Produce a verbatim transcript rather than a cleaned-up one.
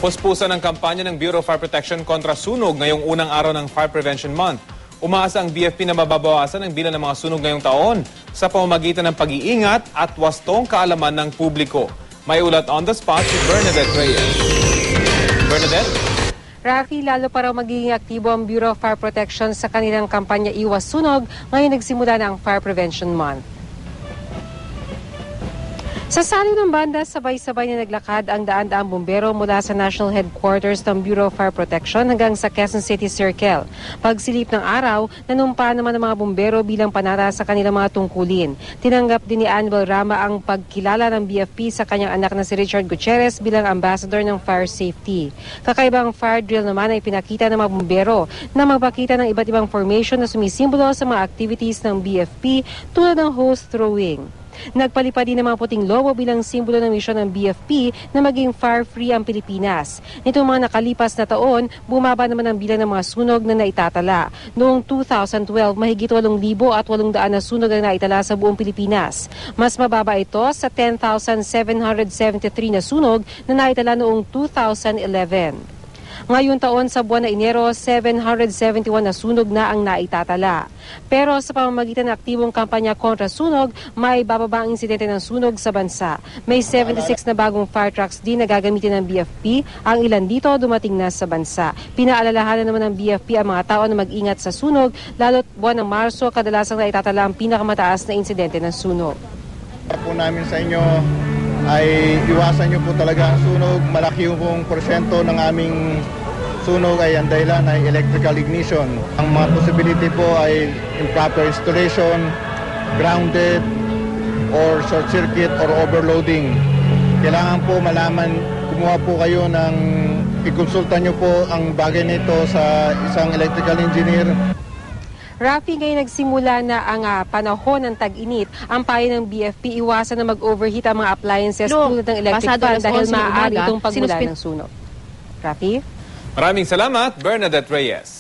Puspusan ng kampanya ng Bureau of Fire Protection kontra sunog ngayong unang araw ng Fire Prevention Month. Umaasa ang B F P na mababawasan ang bilang ng mga sunog ngayong taon sa pamamagitan ng pag-iingat at wastong kaalaman ng publiko. May ulat on the spot si Bernadette Reyes. Bernadette? Rafi, lalo para magiging aktibo ang Bureau of Fire Protection sa kanilang kampanya vs-sunog ngayon nagsimula na ang Fire Prevention Month. Sa salo ng banda, sabay-sabay na naglakad ang daan-daang bumbero mula sa National Headquarters ng Bureau of Fire Protection hanggang sa Quezon City Circle. Pagsilip ng araw, nanumpa naman ang mga bumbero bilang panara sa kanilang mga tungkulin. Tinanggap din ni Annual Rama ang pagkilala ng B F P sa kanyang anak na si Richard Gutierrez bilang ambassador ng fire safety. Kakaibang fire drill naman ay pinakita ng mga bumbero na magpakita ng iba't ibang formation na sumisimbolo sa mga activities ng B F P tulad ng hose throwing. Nagpalipad din ng mga puting lobo bilang simbolo ng misyon ng B F P na maging fire-free ang Pilipinas. Nitong mga nakalipas na taon, bumaba naman ang bilang ng mga sunog na naitatala. Noong two thousand twelve, mahigit walong libo at walong daan na sunog ang naitala sa buong Pilipinas. Mas mababa ito sa ten thousand seven hundred seventy-three na sunog na naitala noong two thousand eleven. Ngayong taon sa buwan na Enero, seven hundred seventy-one na sunog na ang naitatala. Pero sa pamamagitan ng aktibong kampanya kontra sunog, may bababa ang insidente ng sunog sa bansa. May seventy-six na bagong fire trucks din na gagamitin ng B F P. Ang ilan dito dumating na sa bansa. Pinaalalahanan naman ng B F P ang mga tao na mag-ingat sa sunog, lalo't buwan ng Marso, kadalasang naitatala ang pinakamataas na insidente ng sunog. Po namin sa inyo ay iwasan nyo po talaga ang sunog. Malaki yung porsyento ng aming sunog ay ang dahilan ay electrical ignition. Ang mga possibility po ay improper installation, grounded, or short circuit or overloading. Kailangan po malaman, kumuha po kayo ng, ikonsulta nyo po ang bagay nito sa isang electrical engineer. Rafi, ngayon nagsimula na ang uh, panahon ng tag-init. Ang payo ng B F P, iwasan na mag-overheat ang mga appliances no, tulad ng electric fan dahil maaari itong pagmula ng sunog. Rafi? Maraming salamat, Bernadette Reyes.